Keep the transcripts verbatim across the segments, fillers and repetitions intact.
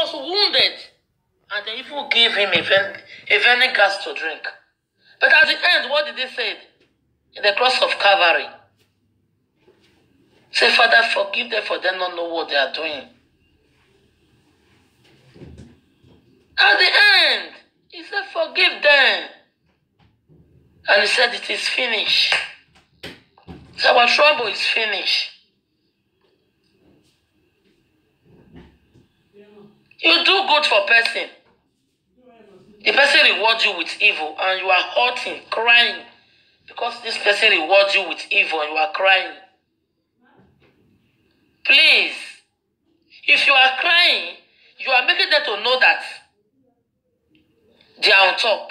was wounded. And they even gave him a, ven a venom gas to drink. But at the end, what did he say? In the cross of Calvary. Say, Father, forgive them for them not know what they are doing. At the end, he said, forgive them. And he said, it is finished. So our trouble is finished. You do good for a person. The person rewards you with evil and you are hurting, crying. Because this person rewards you with evil and you are crying. Please, if you are crying, you are making them to know that they are on top.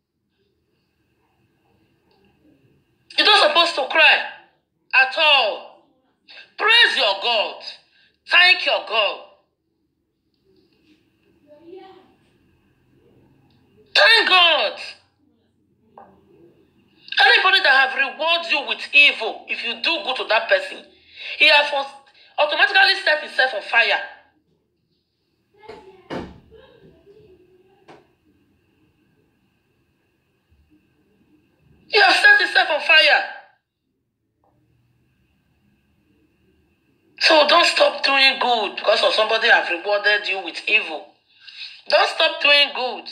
You're not supposed to cry at all. Praise your God. Thank your God. Thank God. Anybody that have rewarded you with evil, if you do good to that person, he has automatically set himself on fire. He has set himself on fire. So don't stop doing good because of somebody have rewarded you with evil. Don't stop doing good.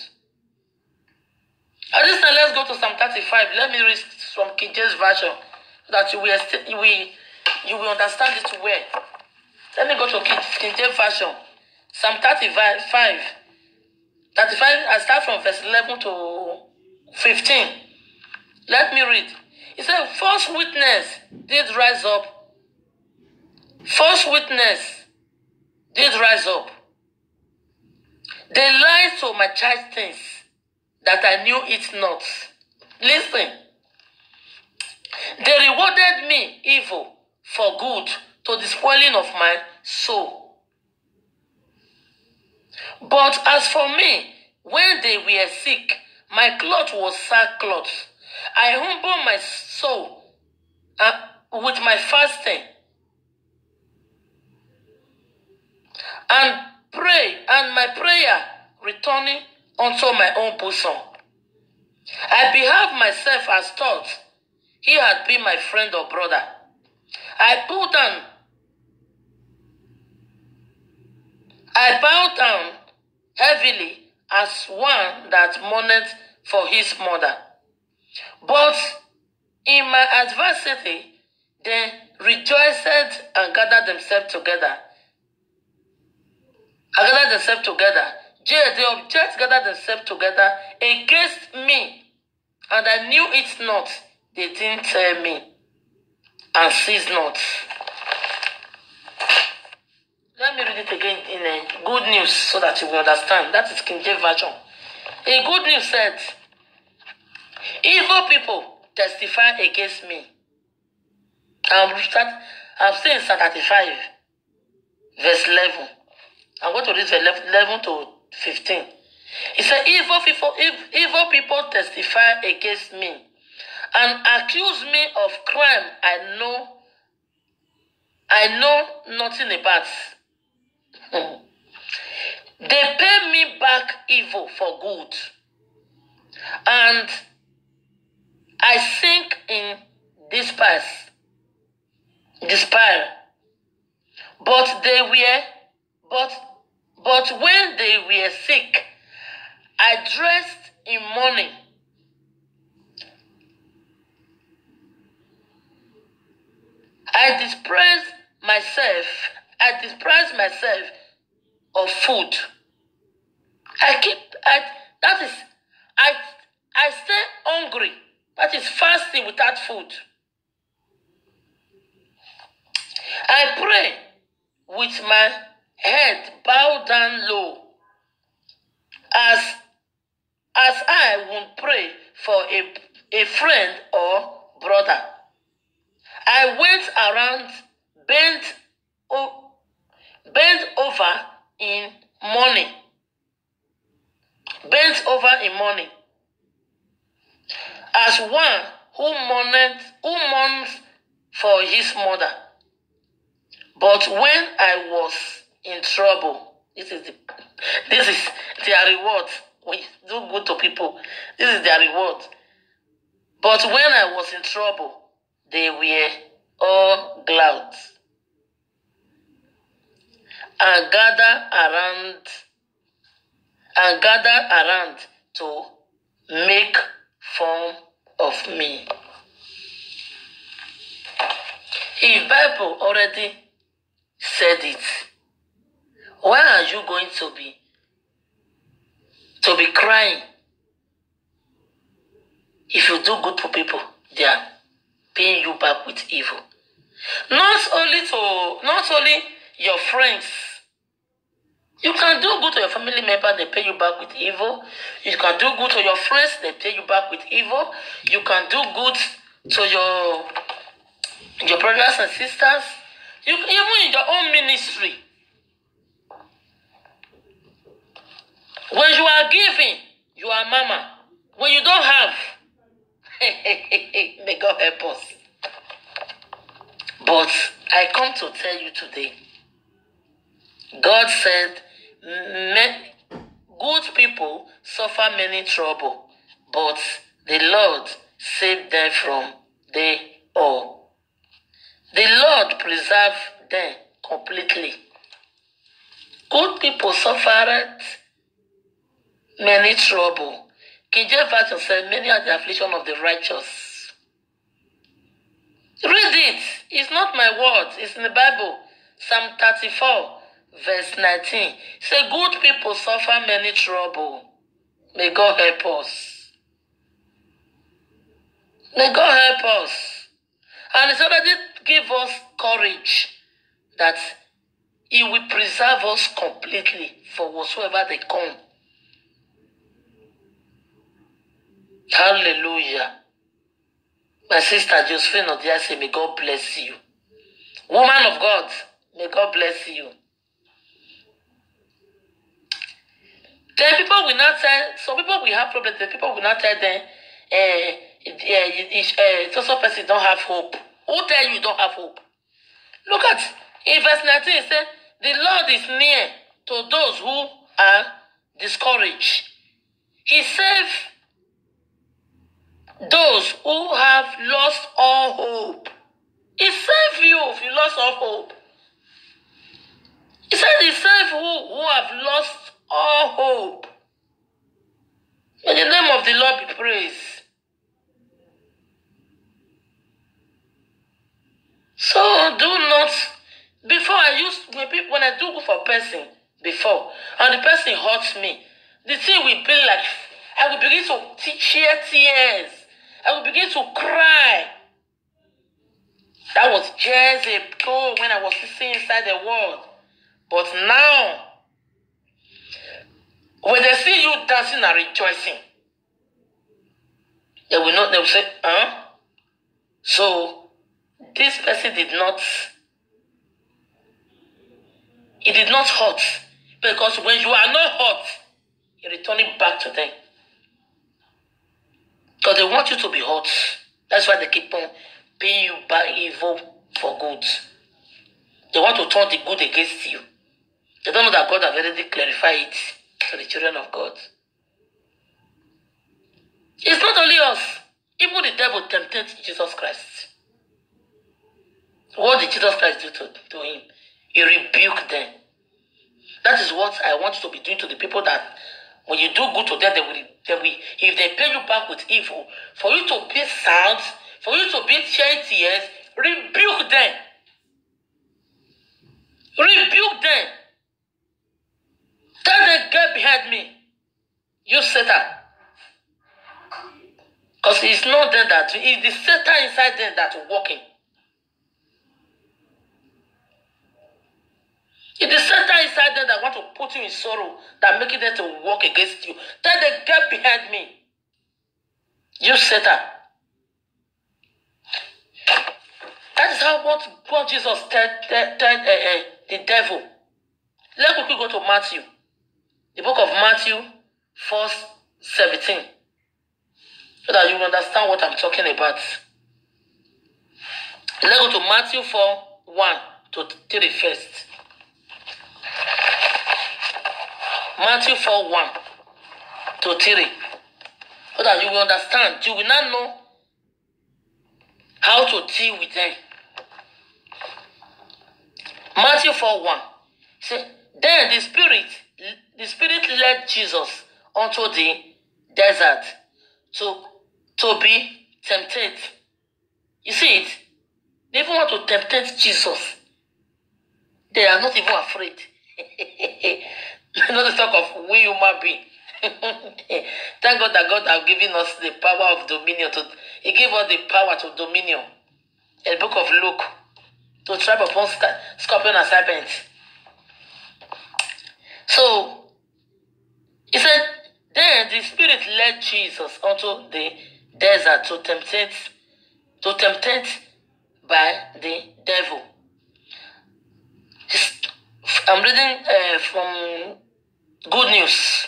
At this time, let's go to Psalm thirty-five. Let me read from King James Version so that you will, you will, you will understand it well. Let me go to King, King James Version. Psalm thirty-five. thirty-five, I start from verse eleven to fifteen. Let me read. It says, false witness did rise up. False witness did rise up. They lied to my chastity, that I knew it not. Listen. They rewarded me evil for good, to the spoiling of my soul. But as for me, when they were sick, my cloth was sackcloth. I humbled my soul uh, with my fasting, and pray, and my prayer returning unto my own bosom. I behave myself as thought he had been my friend or brother. I put down, I bow down heavily as one that mourneth for his mother. But in my adversity, they rejoiced and gathered themselves together. I gathered themselves together. The objects gathered themselves together against me, and I knew it not. They didn't tell me, and cease not. Let me read it again in a good news so that you will understand. That is King James Version. A good news said, evil people testify against me. I'm, I'm saying Psalm thirty-five, verse eleven. I'm going to read verse eleven to fifteen. It said, evil people, evil people testify against me and accuse me of crime I know, I know nothing about. They pay me back evil for good, and I sink in despair. Despair. But they were, but but when they were sick, I dressed in mourning. I despised myself. I despised myself of food. I keep. I that is. I I stay hungry. That is fasting without food. I pray with my head bowed down low, as as I would pray for a, a friend or brother. I went around bent, o bent over in mourning. Bent over in mourning. As one who mourned, who mourns for his mother. But when I was in trouble, this is the This is their reward. When you do good to people, this is their reward. But when I was in trouble, they were all glad and gather around and gather around to make fun of me. If Bible already said it, why are you going to be to be crying? If you do good to people, they are paying you back with evil. Not only to not only your friends. You can do good to your family member, they pay you back with evil. You can do good to your friends, they pay you back with evil. You can do good to your your brothers and sisters. You even in your own ministry. When you are giving, you are mama. When you don't have, may God help us. But I come to tell you today, God said, good people suffer many trouble, but the Lord saved them from them all. The Lord preserved them completely. Good people suffered many trouble. King James Version said, many are the affliction of the righteous. Read it. It's not my words. It's in the Bible. Psalm thirty-four, verse nineteen. Say, good people suffer many trouble. May God help us. May God help us. And it's already give us courage that He will preserve us completely for whatsoever they come. Hallelujah. My sister Josephine Odia say, may God bless you. Woman of God, may God bless you. Then people will not tell, some people will have problems, then people will not tell them, eh, uh, uh, so person don't have hope. Who tell you you don't have hope? Look at, in verse nineteen, it says, the Lord is near to those who are discouraged. He saved those who have lost all hope. He saved you if you lost all hope. He said he saved who, who have lost all hope. May the name of the Lord be praised. So do not, before I used, when, people, when I do good for a person before, and the person hurts me, the thing will be like, I will begin to shed tears. I will begin to cry. That was just a go when I was sitting inside the world. But now, when they see you dancing and rejoicing, they will not, they will say, huh? So, this person did not, it did not hurt. Because when you are not hurt, you return it back to them. Because they want you to be hurt. That's why they keep on paying you back evil for good. They want to turn the good against you. They don't know that God has already clarified it to the children of God. It's not only us. Even the devil tempted Jesus Christ. What did Jesus Christ do to, to him? He rebuked them. That is what I want you to be doing to the people that when you do good to them, they will, they will, if they pay you back with evil, for you to be sad, for you to be shed tears, rebuke them. Rebuke them. Tell them, get behind me. You Satan. Because it's not them that, it's the Satan inside them that's working. It's the Satan inside them that want to put you in sorrow, that making them to work against you. Tell them, get behind me. You Satan. That is how what, what Jesus told tell, tell, uh, uh, the devil. Let's quickly go to Matthew. The book of Matthew four seventeen. So that you will understand what I'm talking about. Let's go to Matthew four one to three first. Matthew four one to three. So that you will understand. You will not know how to deal with them. Matthew four one. See, then the Spirit, the Spirit led Jesus onto the desert to, to be tempted. You see it? They even want to tempt Jesus. They are not even afraid. Not to talk of we human being. Thank God that God has given us the power of dominion. To, he gave us the power to dominion. In the book of Luke. To trample upon scorpion and serpent. So, he said, then the Spirit led Jesus onto the desert to tempt it, to tempt it by the devil. I'm reading uh, from Good News.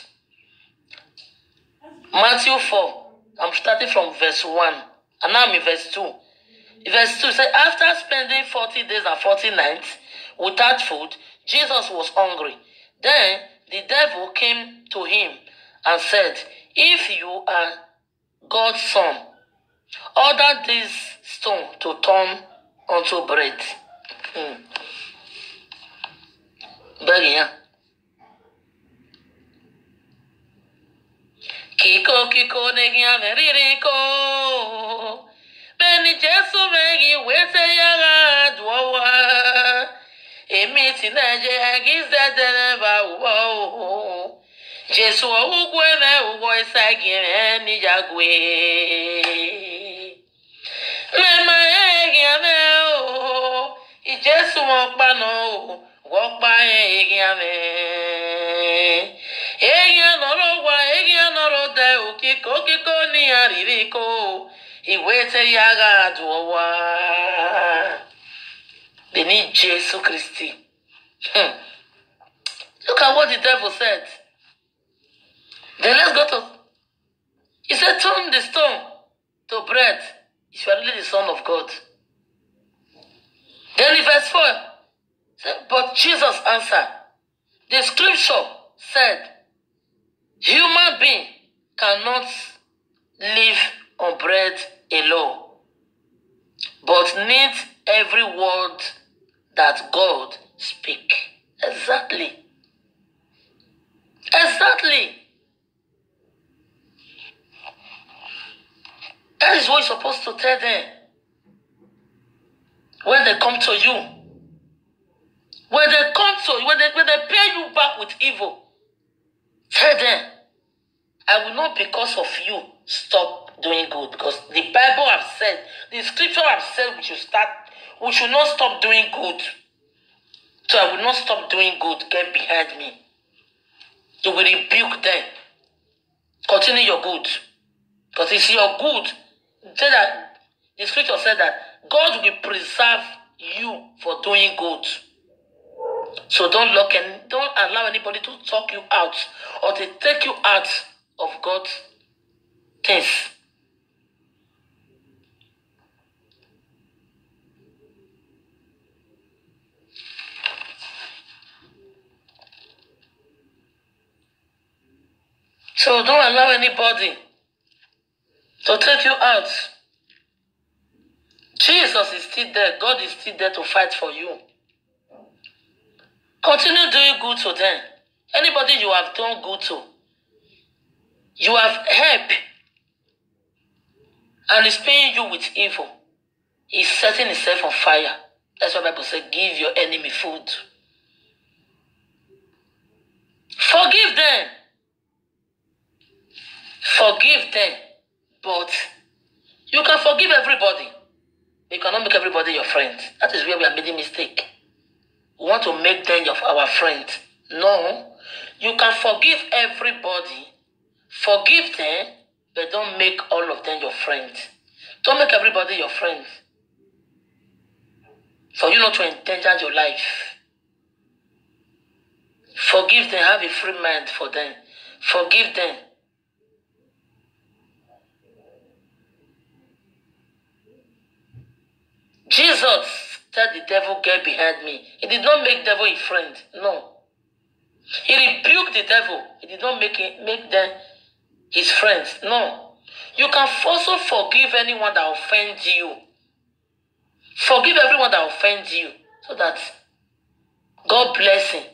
Matthew four. I'm starting from verse one. And now I'm in verse two. In verse two, it says, after spending forty days and forty nights without food, Jesus was hungry. Then the devil came to him and said, if you are God's son, order this stone to turn unto bread. Hmm. Bread, Kiko kiko negi ameriko. Beni Jesu megi wete yaga dwawa. Emi tinaje agize deneba uwo. Jesu ugwe me uwo isagi ni jagwe. Mema egi ame o. I Jesu mokpa no. Wokpa egi ame. Egi noro wa egi noro de ukiko kiko ni aririko. Iwete yaga dwawa. They need Jesus Christ. Hmm. Look at what the devil said. Then let's go to. He said, turn the stone to bread if you are really the Son of God. Then in verse four, said, but Jesus answered, the scripture said, human being cannot live on bread alone, but needs every word that God speak. Exactly. Exactly. That is what you're supposed to tell them. When they come to you. When they come to you, when they, when they pay you back with evil, tell them, I will not because of you stop doing good. Because the Bible has said, the scripture has said we should start, we should not stop doing good. So I will not stop doing good. Get behind me. You will rebuke them. Continue your good. Because it's your good. Say that the scripture said that God will preserve you for doing good. So don't look and don't allow anybody to talk you out or to take you out of God's things. So don't allow anybody to take you out. Jesus is still there. God is still there to fight for you. Continue doing good to them. Anybody you have done good to, you have helped, and is paying you with evil. He's setting himself on fire. That's why the Bible says, give your enemy food. Forgive them. Forgive them. But you can forgive everybody. You cannot make everybody your friend. That is where we are making a mistake. We want to make them your, our friend. No. You can forgive everybody. Forgive them, but don't make all of them your friend. Don't make everybody your friend. For you not to endanger your life. Forgive them. Have a free mind for them. Forgive them. Jesus said the devil get behind me. He did not make devil a friend. No. He rebuked the devil. He did not make it, make them his friends. No. You can also forgive anyone that offends you. Forgive everyone that offends you, so that God bless him.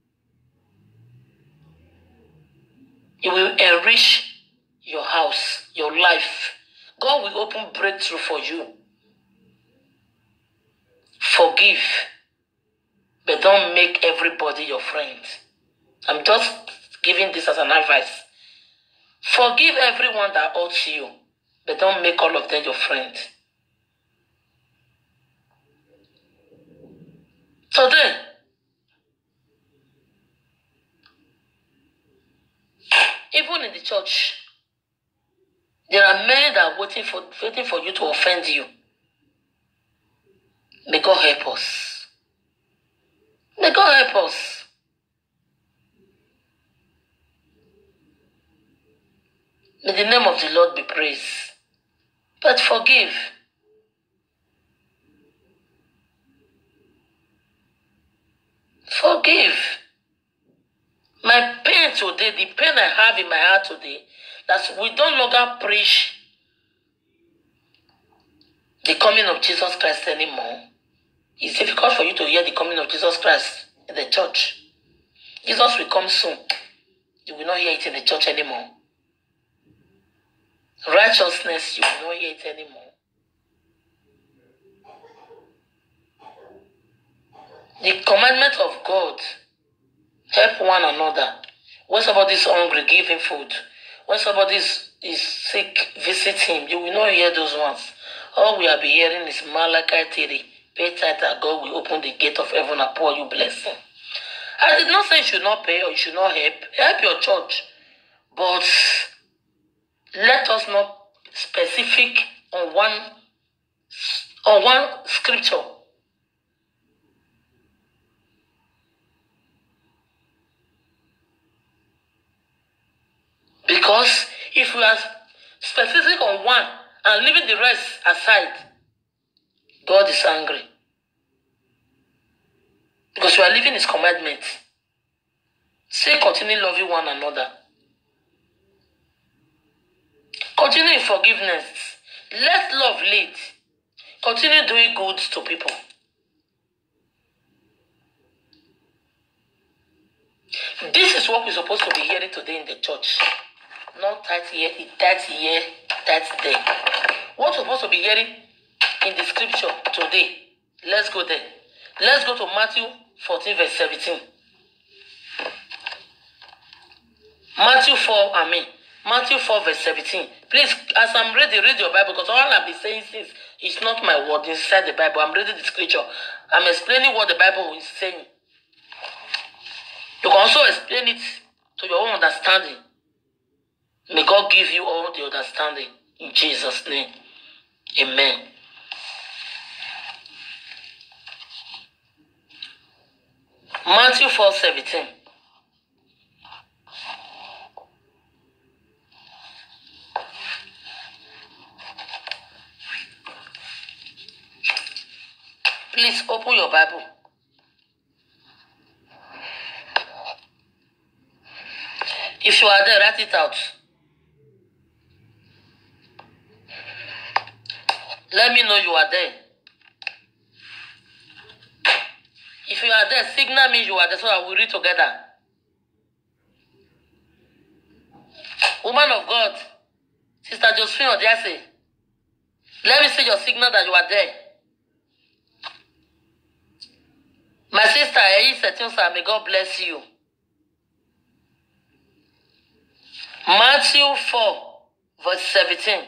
It will enrich your house, your life. God will open breakthrough for you. Forgive, but don't make everybody your friend. I'm just giving this as an advice. Forgive everyone that hurts you, but don't make all of them your friend. So then, even in the church, there are many that are waiting for, waiting for you to offend you. May God help us. May God help us. May the name of the Lord be praised. But forgive. Forgive. My pain today, the pain I have in my heart today, that we don't longer preach the coming of Jesus Christ anymore. It's difficult for you to hear the coming of Jesus Christ in the church. Jesus will come soon. You will not hear it in the church anymore. Righteousness, you will not hear it anymore. The commandment of God, help one another. When somebody is hungry, give him food. When somebody is, is sick, visit him. You will not hear those ones. All we have been hearing is Malachi three. Pay tithe that God will open the gate of heaven and pour you blessing. I did not say you should not pay or you should not help. Help your church. But let us not specific on one, on one scripture. Because if we are specific on one and leaving the rest aside, God is angry. Because we are living his commandments. Say continue loving one another. Continue in forgiveness. Let love lead. Continue doing good to people. This is what we're supposed to be hearing today in the church. Not that here, that here, that there. What we're supposed to be hearing in the scripture today. Let's go there. Let's go to Matthew fourteen verse seventeen. Matthew four, I mean, Matthew four verse seventeen. Please, as I'm reading, read your Bible, because all I've been saying is it's not my word inside the Bible. I'm reading the scripture. I'm explaining what the Bible is saying. You can also explain it to your own understanding. May God give you all the understanding. In Jesus' name. Amen. Matthew four seventeen. Please open your Bible. If you are there, write it out. Let me know you are there. If you are there, signal me you are there so that we read together. Woman of God, Sister Josephine Odiase, let me see your signal that you are there. My sister, may God bless you. Matthew four, verse seventeen.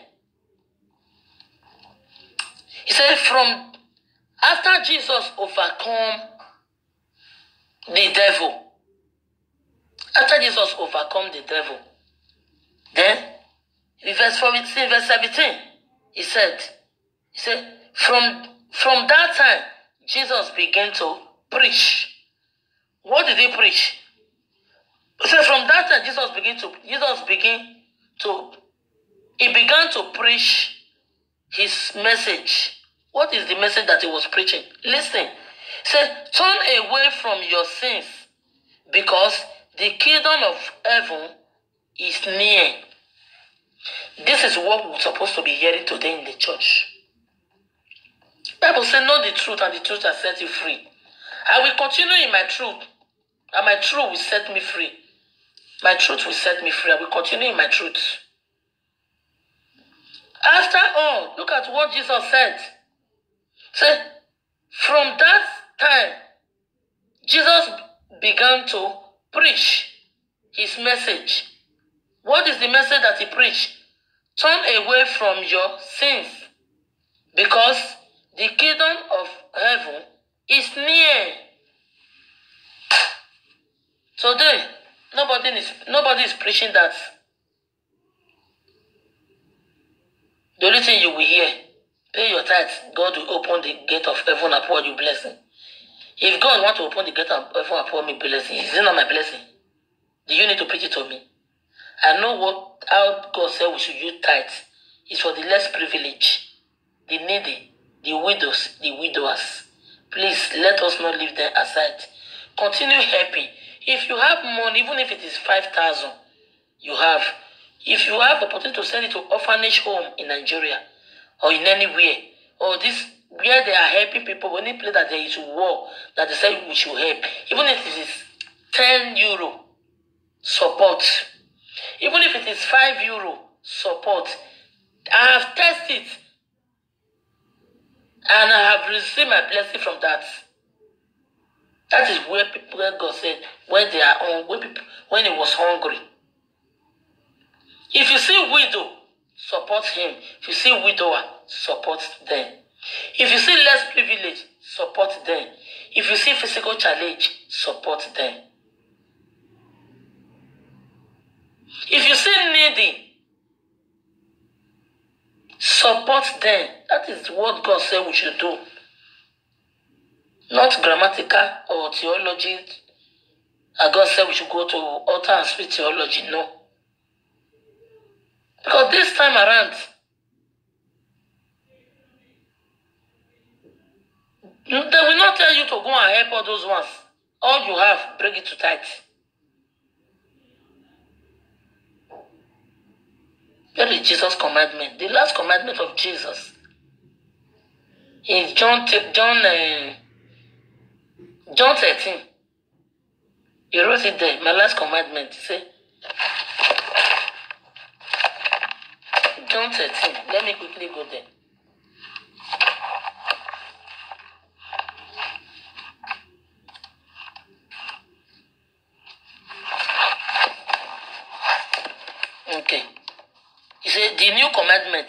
He said, from after Jesus overcome the devil, after Jesus overcome the devil, then in verse fourteen, verse seventeen, he said, he said, from from that time, Jesus began to preach. What did he preach? So from that time, Jesus began to Jesus began to he began to preach his message. What is the message that he was preaching? Listen. He said, turn away from your sins, because the kingdom of heaven is near. This is what we're supposed to be hearing today in the church. Bible says, know the truth, and the truth will set you free. I will continue in my truth, and my truth will set me free. My truth will set me free. I will continue in my truth. After all, look at what Jesus said. Say, from that time, Jesus began to preach his message. What is the message that he preached? Turn away from your sins, because the kingdom of heaven is near. Today, nobody is, nobody is preaching that. The only thing you will hear, pay your tithes, God will open the gate of heaven and pour you blessing. If God wants to open the gate of heaven and pour me blessing, is it not my blessing? Do you need to preach it to me? I know what how God said we should use tithes. It's for the less privileged, the needy, the widows, the widowers. Please let us not leave them aside. Continue helping. If you have money, even if it is five thousand, you have. If you have the opportunity to send it to orphanage home in Nigeria or in anywhere, or this where they are helping people, any place that there is war that they say we should help, even if it is ten euro support, even if it is five euro support, I have tested it and I have received my blessing from that. That is where people, where God said, when they are on, when people, when he was hungry. If you see widow, support him. If you see widower, support them. If you see less privilege, support them. If you see physical challenge, support them. If you see needy, support them. That is what God said we should do. Not grammatical or theology. And God said we should go to altar and speak theology. No. Because this time around, they will not tell you to go and help all those ones. All you have, bring it to tithe. That is Jesus' commandment. The last commandment of Jesus is John John uh, John thirteen. He wrote it there. My last commandment. Say John thirteen. Let me quickly go there. Okay. He said the new commandment.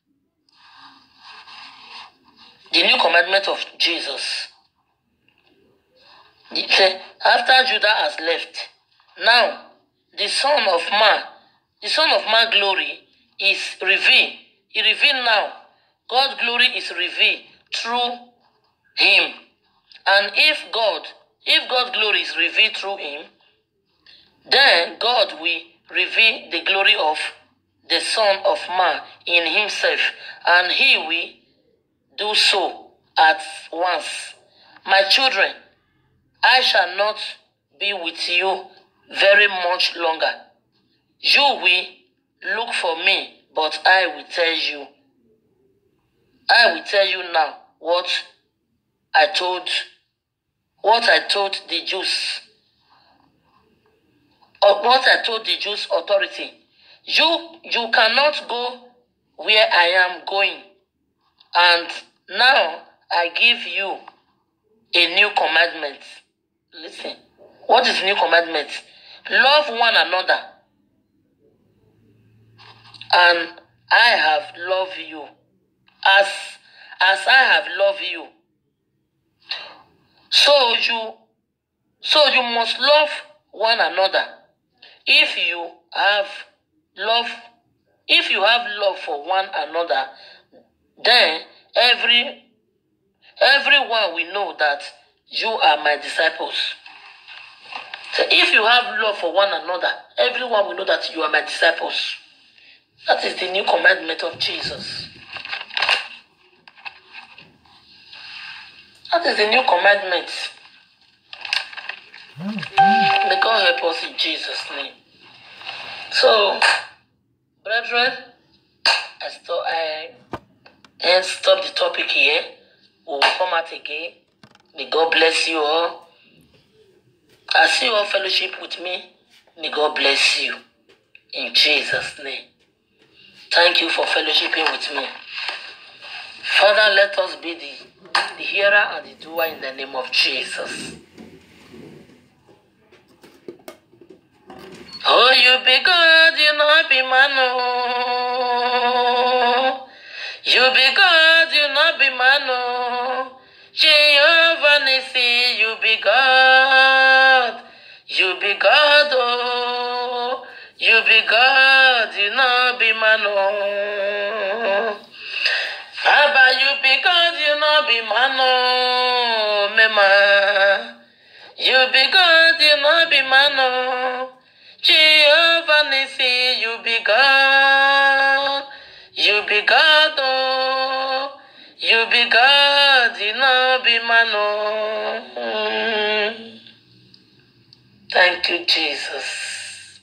The new commandment of Jesus. He said, after Judah has left, now the Son of Man, the Son of Man glory is revealed. He revealed now. God's glory is revealed through him. And if God, if God's glory is revealed through him, then God will reveal the glory of the Son of Man in himself, and he will do so at once. My children, I shall not be with you very much longer. You will look for me, but I will tell you. I will tell you now what I told, what I told the Jews, or what I told the Jews authority. You, you cannot go where I am going. And now I give you a new commandment. Listen, what is new commandment? Love one another. And I have loved you as, as I have loved you. So you, so you must love one another. If you have love, if you have love for one another, then every everyone will know that you are my disciples. So if you have love for one another, everyone will know that you are my disciples. That is the new commandment of Jesus. That is the new commandment. May God help us in Jesus' name. So, brethren, I stop, I and stop the topic here. We will come out again. May God bless you all. I see you all fellowship with me. May God bless you in Jesus' name. Thank you for fellowshipping with me. Father, let us be the, the hearer and the doer in the name of Jesus. Oh, you be God, you not be man. Oh. You be God, you not be man. Oh. Jehovah Nissi, you be God. You be God, oh. You be God, you not be man. Oh. Baba, you be God, you not be man. Oh. Mema. You be God, you not be man. Oh. Jehovah Nissi, you be God, you be God, oh, you be God, you know be man, oh. Thank you, Jesus.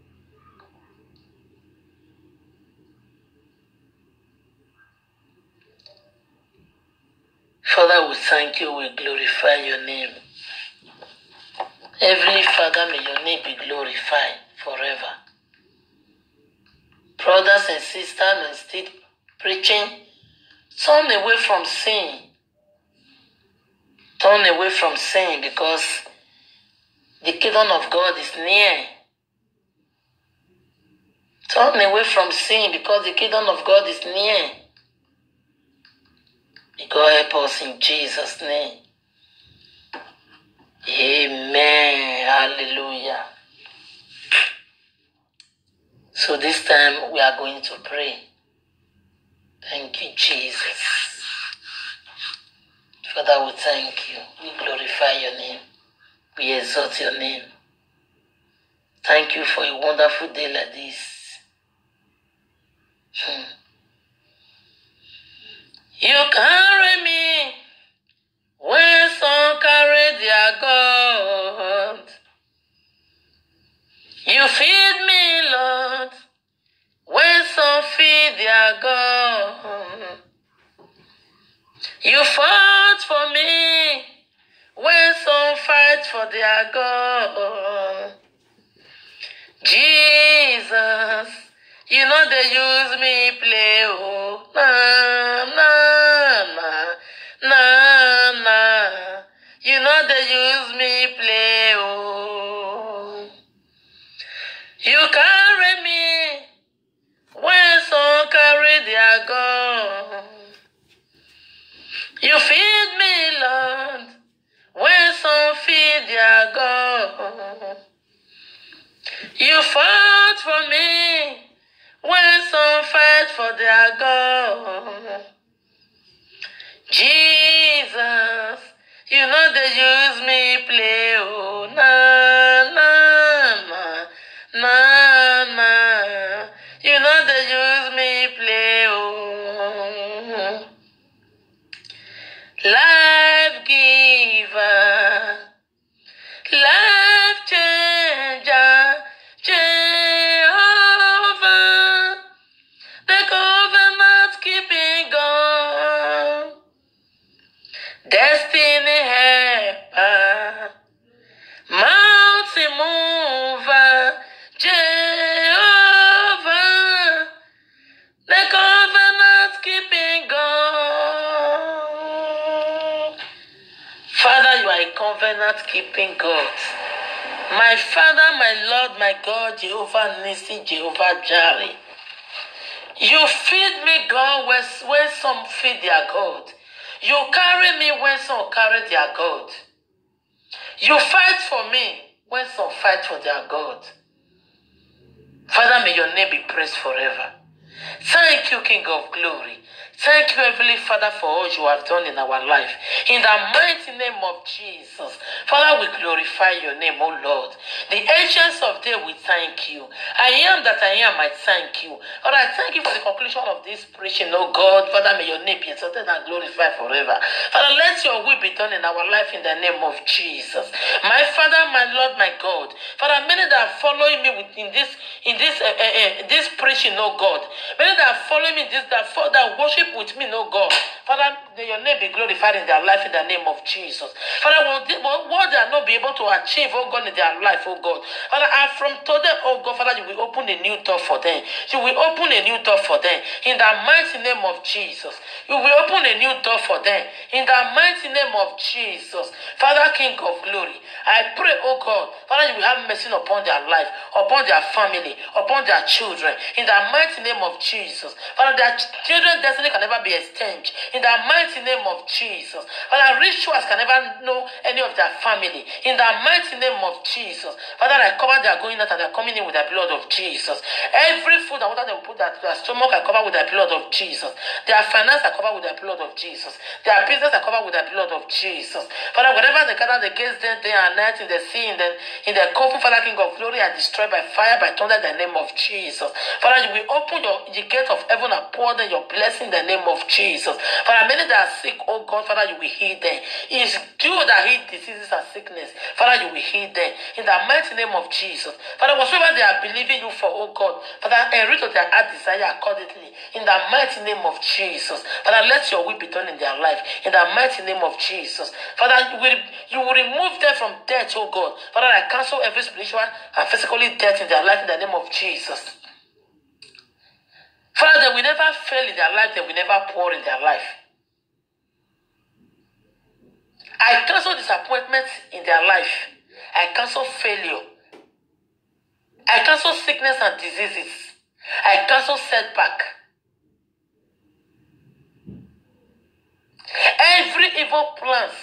Father, we thank you, we glorify your name. Heavenly Father, may your name be glorified forever. Brothers and sisters, and still preaching, turn away from sin. Turn away from sin because the kingdom of God is near. Turn away from sin because the kingdom of God is near. May God help us in Jesus' name. Amen. Hallelujah. So this time we are going to pray. Thank you, Jesus. Father, we thank you. We glorify your name. We exalt your name. Thank you for a wonderful day like this. Hmm. You carry me when some carry their God. You feed me, Lord, when some feed their God. You fought for me when some fight for their God. Jesus, you know they use me play, oh, na, na, na, na, na. You know they use me play, oh. You carry me when some carry their God. You feed me, Lord, when some feed their God. You fought for me when some fight for their God. Jesus, you know they use me play, oh, na, na, na, na, na. You know they use me play, oh. Life giver, life changer, Jehovah, the covenant keeping God, destiny helper, mountain mover, Jehovah, the covenant keeping God. Father, you are a covenant keeping God. My Father, my Lord, my God, Jehovah Nissi, Jehovah Jireh. You feed me, God, when, when some feed their God. You carry me when some carry their God. You fight for me when some fight for their God. Father, may your name be praised forever. Thank you, King of Glory. Thank you, Heavenly Father, for all you have done in our life. In the mighty name of Jesus. Father, we glorify your name, O Lord. The ancients of day, we thank you. I am that I am, I thank you. Lord, I thank you for the conclusion of this preaching, O God. Father, may your name be exalted and glorified forever. Father, let your will be done in our life in the name of Jesus. My Father, my Lord, my God. Father, many that are following me within this, in this, uh, uh, uh, this preaching, O God. Many that are following me, this, that, that worship with me, no God. Father, may your name be glorified in their life in the name of Jesus. Father, what they, what they are not be able to achieve, oh God, in their life, oh God. Father, and from today, oh God, Father, you will open a new door for them. You will open a new door for them in the mighty name of Jesus. You will open a new door for them in the mighty name of Jesus. Father, King of Glory, I pray, oh God, Father, you will have mercy upon their life, upon their family, upon their children in the mighty name of Jesus. Father, their children's destiny can never be exchanged in the mighty name of Jesus. Father, rituals can never know any of their family in the mighty name of Jesus. Father, I cover their going out and their coming in with the blood of Jesus. Every food and water they will put that their stomach, I cover with the blood of Jesus. Their finance, I cover with the blood of Jesus. Their business, I cover with the blood of Jesus. Father, whatever they gather against them day and night in the sea, in the in the coffin, Father, King of Glory, I destroy by fire, by thunder, in the name of Jesus. Father, you will open your the gate of heaven and pour them your blessing in the name of Jesus. Father, many that are sick, oh God, Father, you will heal them. It is you that heal diseases and sickness. Father, you will heal them in the mighty name of Jesus. Father, whatsoever they are believing you for, oh God, Father, enrich their heart desire accordingly in the mighty name of Jesus. Father, let your will be done in their life in the mighty name of Jesus. Father, you will, you will remove them from death, oh God. Father, I cancel every spiritual and physically death in their life in the name of Jesus. Father, they will never fail in their life. They will never pour in their life. I cancel disappointment in their life. I cancel failure. I cancel sickness and diseases. I cancel setback. Every evil plans,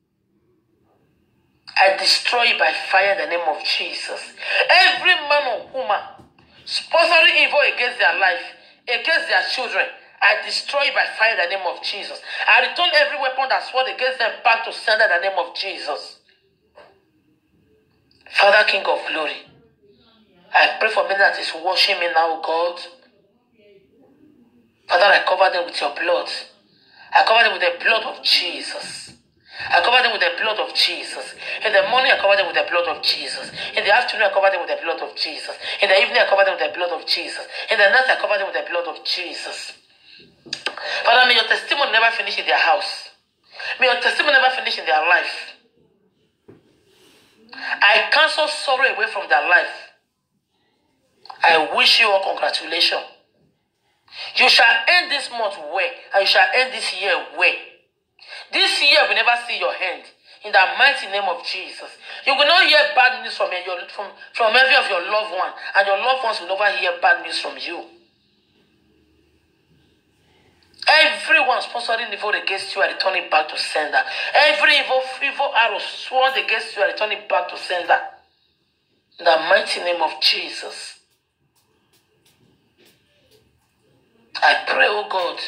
I destroy by fire in the name of Jesus. Every man or woman sponsoring evil against their life, against their children, I destroy by fire in the name of Jesus. I return every weapon that's fought against them back to sender in the name of Jesus. Father, King of Glory, I pray for many that is watching me now, God. Father, I cover them with your blood. I cover them with the blood of Jesus. I cover them with the blood of Jesus. In the morning, I cover them with the blood of Jesus. In the afternoon, I cover them with the blood of Jesus. In the evening, I cover them with the blood of Jesus. In the night, I cover them with the blood of Jesus. Father, may your testimony never finish in their house. May your testimony never finish in their life. I cancel sorrow away from their life. I wish you all congratulations. You shall end this month well, and you shall end this year well. This year will never see your hand. In the mighty name of Jesus. You will not hear bad news from, your, from, from every of your loved one. And your loved ones will never hear bad news from you. Everyone sponsoring evil against you are returning back to sender. Every evil, evil arrow sworn against you are returning back to sender. In the mighty name of Jesus. I pray, oh God,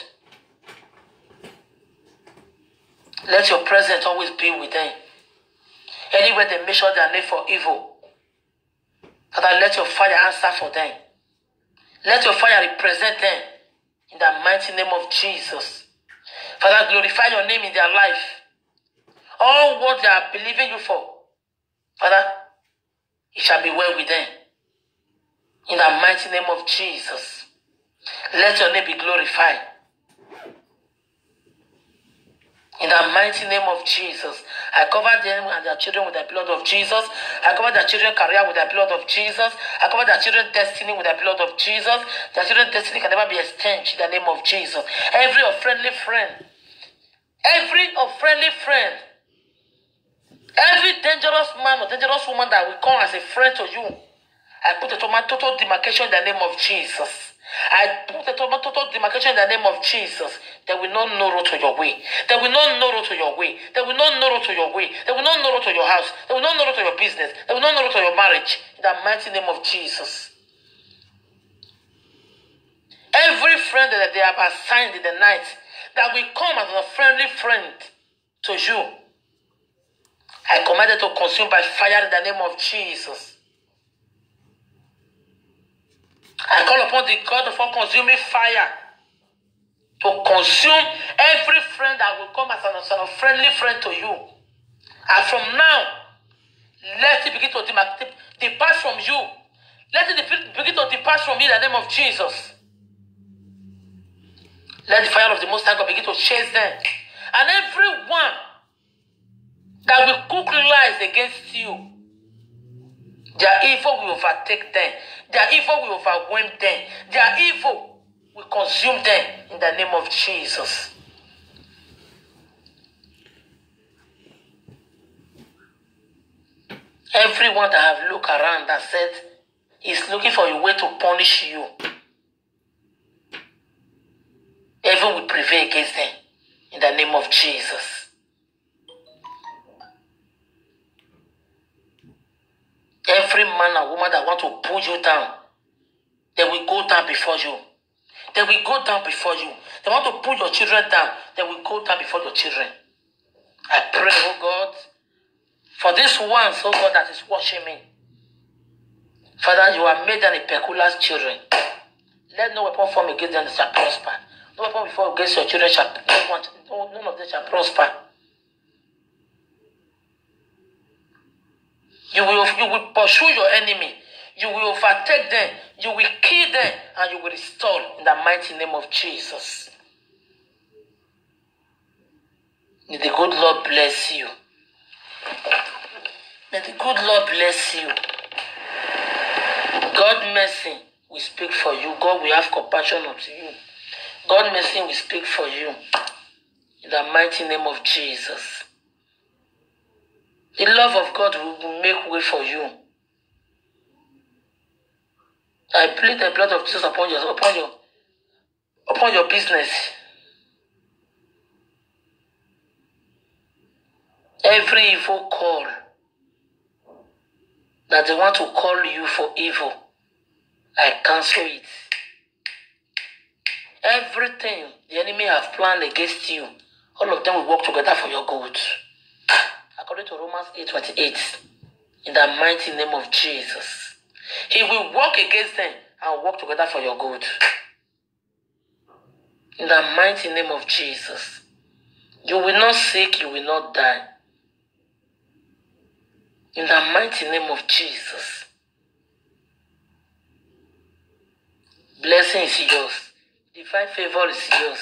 let your presence always be with them. Anywhere they measure their name for evil, Father, let your fire answer for them. Let your fire represent them in the mighty name of Jesus. Father, glorify your name in their life. All what they are believing you for, Father, it shall be well with them. In the mighty name of Jesus. Let your name be glorified. In the mighty name of Jesus, I cover them and their children with the blood of Jesus. I cover their children's career with the blood of Jesus. I cover their children's destiny with the blood of Jesus. Their children's destiny can never be exchanged in the name of Jesus. Every unfriendly friend, every unfriendly friend, every dangerous man or dangerous woman that will come as a friend to you, I put a total demarcation in the name of Jesus. I put a total demarcation in the name of Jesus. They will not know road to your way. They will not know road to your way. They will not know road to your way. They will not know road to your house. They will not know road to your business. They will not know road to your marriage. In the mighty name of Jesus. Every friend that they have assigned in the night that will come as a friendly friend to you, I command it to consume by fire in the name of Jesus. I call upon the God of all consuming fire to consume every friend that will come as a friendly friend to you. And from now, let it begin to depart from you. Let it begin to depart from you in the name of Jesus. Let the fire of the Most High God begin to chase them. And everyone that will cook lies against you, their evil will overtake them. Their evil will overwhelm them. Their evil will consume them in the name of Jesus. Everyone that have looked around that said is looking for a way to punish you, heaven will prevail against them in the name of Jesus. Every man and woman that want to pull you down, they will go down before you. They will go down before you. They want to pull your children down, they will go down before your children. I pray, oh God, for this one, so God, that is watching me. Father, you have made them a peculiar children. Let no weapon form against them shall prosper. No weapon before against your children shall no, none of them shall prosper. You will, you will pursue your enemy. You will overtake them. You will kill them. And you will restore in the mighty name of Jesus. May the good Lord bless you. May the good Lord bless you. God mercy will speak for you. God will have compassion unto you. God mercy will speak for you. In the mighty name of Jesus. The love of God will make way for you. I plead the blood of Jesus upon your upon your upon your business. Every evil call that they want to call you for evil, I cancel it. Everything the enemy have planned against you, all of them will work together for your good. According to Romans eight twenty-eight, in the mighty name of Jesus, he will work against them and work together for your good. In the mighty name of Jesus, you will not sick, you will not die. In the mighty name of Jesus, blessing is yours. Divine favor is yours.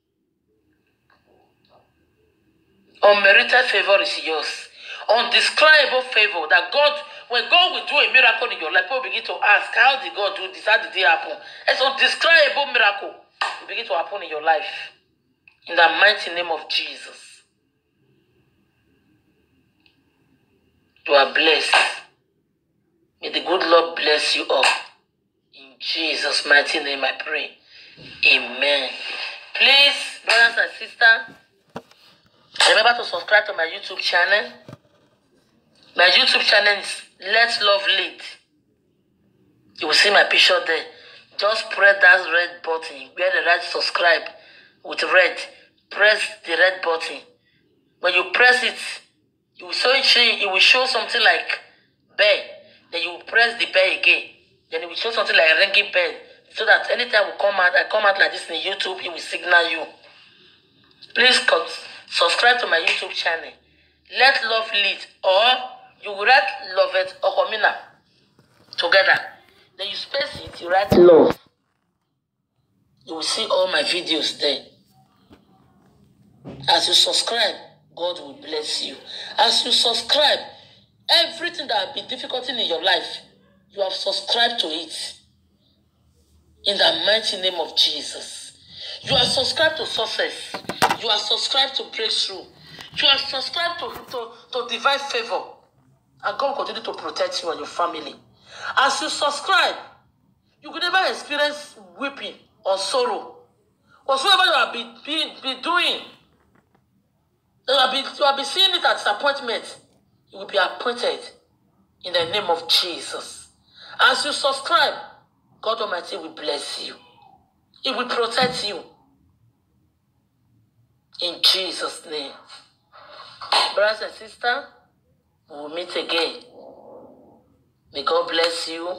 Unmerited favor is yours. Undescribable favor that God, when God will do a miracle in your life, people begin to ask, how did God do this? How did it happen? It's an undescribable miracle will begin to happen in your life. In the mighty name of Jesus. You are blessed. May the good Lord bless you all. In Jesus' mighty name I pray. Amen. Please, brothers and sisters, remember to subscribe to my YouTube channel. My YouTube channel is Let's Love Lead. You will see my picture there. Just press that red button where the red subscribe with red. Press the red button. When you press it, you will show it will show something like bell. Then you will press the bell again. Then it will show something like a ringing bell. So that anytime we come out, I come out like this in YouTube, it will signal you. Please subscribe to my YouTube channel. Let Love Lead, or you will write Love It or Homina together. Then you space it, you write love. You will see all my videos there. As you subscribe, God will bless you. As you subscribe, everything that has been difficult in your life, you have subscribed to it. In the mighty name of Jesus. You are subscribed to success. You are subscribed to breakthrough. You are subscribed to, to, to divine favor. And God will continue to protect you and your family. As you subscribe, you could never experience weeping or sorrow. Whatsoever you have been, been, been doing, you have been, you have been seeing it as disappointment, you will be appointed in the name of Jesus. As you subscribe, God Almighty will bless you. He will protect you. In Jesus' name. Brothers and sisters, we will meet again. May God bless you.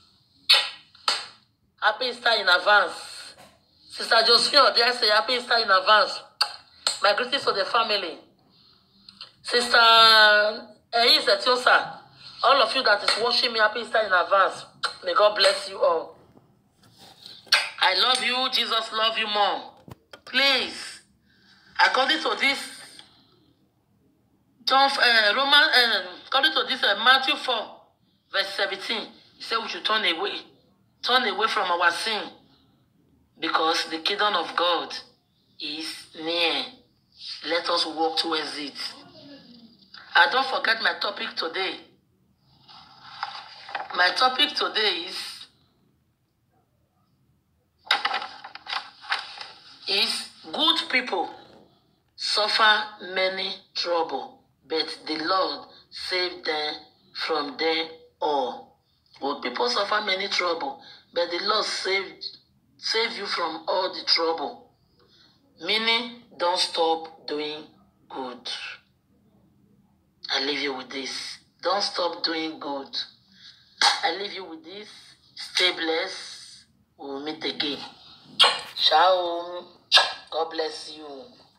Happy Easter in advance. Sister Josephine, dare I say happy Easter in advance. My greetings to the family. Sister Eis Etiosa, all of you that is watching me, happy Easter in advance. May God bless you all. I love you. Jesus love you more. Please, according to this, John, uh, Roman, uh, according to this, uh, Matthew four, verse seventeen, he said we should turn away, turn away from our sin, because the kingdom of God is near. Let us walk towards it. And don't forget my topic today. My topic today is is good people suffer many trouble, but the Lord saved them from them all. Good people suffer many trouble, but the Lord saved save you from all the trouble. Meaning, don't stop doing good. I leave you with this. Don't stop doing good. I leave you with this. Stay blessed. We will meet again. Ciao. God bless you.